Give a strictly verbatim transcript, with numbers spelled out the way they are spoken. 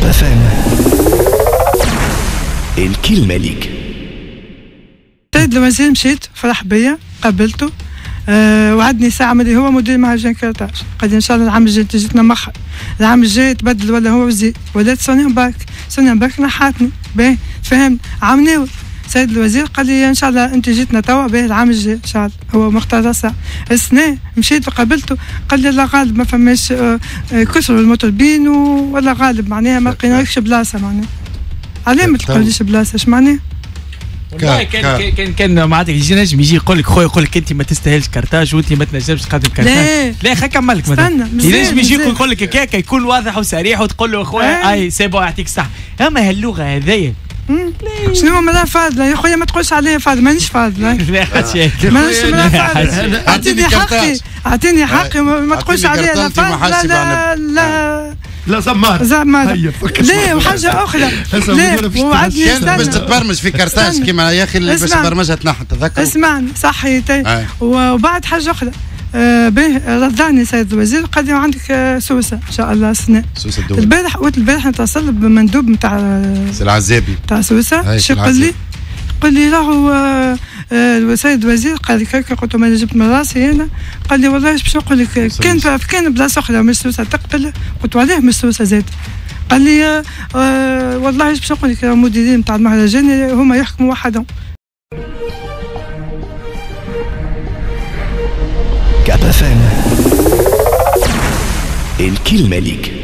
اف ام. الكلمة ليك. سيد الوزير مشيت فرح بيا قابلته. أه وعدني ساعة ملي هو مدير مهرجان كرتاج، قال لي إن شاء الله العام الجاي تجيتنا مخر، العام الجاي تبدل ولا هو وزير، ولات سونيا مبارك، سونيا مبارك نحاتني، باهي فهمت، عام ناول. سيد الوزير قال لي إن شاء الله أنت جيتنا توا، باهي العام الجاي إن شاء الله، هو مختار راسه. السنة مشيت وقابلته، قال لي لا غالب ما فماش أه كسروا المطربين ولا غالب معناها ما لقيناكش بلاصة معناها. علاه ما تلقاوليش بلاصة، اش معناها؟ والله كان كان كان معناتها يجي نجم يجي يقول لك خويا يقول لك انت ما تستاهلش كرتاج وانت ما تنجمش تقدم كرتاج. لا خلينا نكملك مثلا. ينجم يجي يقول لك هكاك يكون واضح وصريح وتقول له خويا اي سي بون يعطيك الصحة. اما هاللغة هذيا شنو مالا فاضلة يا خويا، ما تقولش عليا فاضلة، مانيش فاضلة. لا خاطش مانيش فاضلة، اعطيني حقي اعطيني حقي، ما تقولش عليا لا فاضلة لا لا لا زمار زمار. لا وحاجة أخرى، لا وعدني كانت باش تتبرمج في كرتاج كيما يا أخي باش برمجها تنحى تذكر. اسمعني صحيتي. وبعد حاجة أخرى آه به رضعني سيد الوزير، قال لي عندك آه سوسه ان شاء الله سنه سوسه الدول. البارح قلت البارح نتصل بمندوب نتاع سي العزابي نتاع سوسه، شو يقول لي؟ قال لي راهو آه السيد الوزير قال لي هكا، قلت له ما جبت من راسي انا، قال لي والله باش نقول لك كان كان بلاصه اخرى مش سوسه تقبل، قلت عليه مش سوسه زاد. قال لي آه آه والله باش نقول لك المديرين نتاع المهرجان هما يحكموا وحدهم. كاب اف ام. الكلمة ليك.